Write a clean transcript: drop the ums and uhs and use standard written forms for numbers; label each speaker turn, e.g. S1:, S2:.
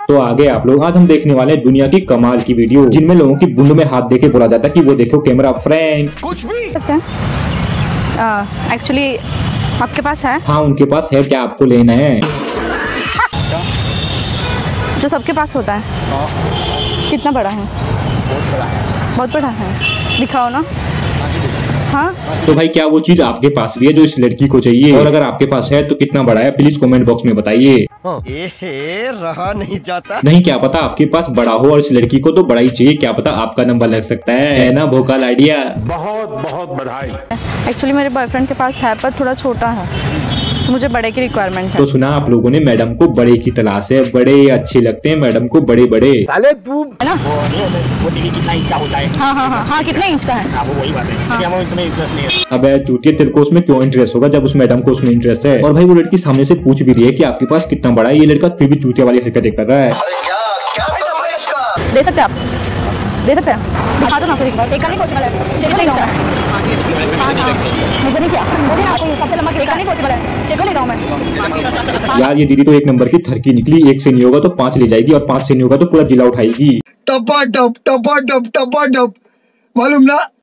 S1: तो आगे आप लोग, आज हम देखने वाले हैं दुनिया की कमाल की वीडियो जिनमें लोगों की बूंद में हाथ देके बोला जाता है कि वो देखो कैमरा फ्रैंक।
S2: कुछ भी एक्चुअली आपके पास है?
S1: हाँ उनके पास है, क्या आपको लेना है?
S2: जो सबके पास होता है। कितना बड़ा है? बहुत बड़ा है, दिखाओ ना। हाँ
S1: तो भाई क्या वो चीज आपके पास भी है जो इस लड़की को चाहिए, और अगर आपके पास है तो कितना बड़ा है, प्लीज कमेंट बॉक्स में बताइए।
S3: रहा नहीं जाता।
S1: नहीं, क्या पता आपके पास बड़ा हो और इस लड़की को तो बड़ा ही चाहिए, क्या पता आपका नंबर लग सकता है ना भोकाल आइडिया।
S4: बहुत बहुत बधाई।
S2: एक्चुअली मेरे बॉयफ्रेंड के पास है पर थोड़ा छोटा है, तो मुझे बड़े की रिक्वायरमेंट है।
S1: तो सुना आप लोगों ने, मैडम को बड़े की तलाश है, बड़े अच्छे लगते हैं मैडम को, बड़े बड़े।
S3: साले तू
S2: है ना?
S5: वो टीवी कितना इंच का होता है?
S2: हाँ कितने इंच का है?
S5: हाँ वो वही बात है, क्योंकि हमें इसमें इंटरेस्ट नहीं है।
S1: अबे चूतिया, तेरे को उसमें क्यों इंटरेस्ट होगा जब उस मैडम को उसमें इंटरेस्ट है। और भाई वो लड़की सामने से पूछ भी रही है कि आपके पास कितना बड़ा है, ये लड़का फिर भी चूतिया वाली हरकतें कर रहा है।
S2: दे सकते हैं आप? दे सकते हैं? दिखा दो ना फिर एक बार। एक नहीं पॉसिबल है, चेक ले जाओ। मुझे नहीं किया, बोलिए ना, कोई सबसे लंबा एक नहीं पॉसिबल है, चेक ले जाऊं मैं।
S1: यार ये दीदी तो एक नंबर की थरकी निकली, एक से नहीं होगा तो 5 ले जाएगी, और 5 से नहीं होगा तो पूरा जिला उठाएगी।
S3: टपा टप मालूम ना।